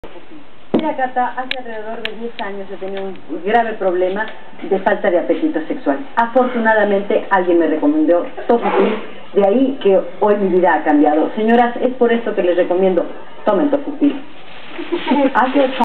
Mira, Cata, hace alrededor de 10 años yo tenía un grave problema de falta de apetito sexual. Afortunadamente alguien me recomendó Tofupil, de ahí que hoy mi vida ha cambiado. Señoras, es por esto que les recomiendo, tomen Tofupil. Hace 8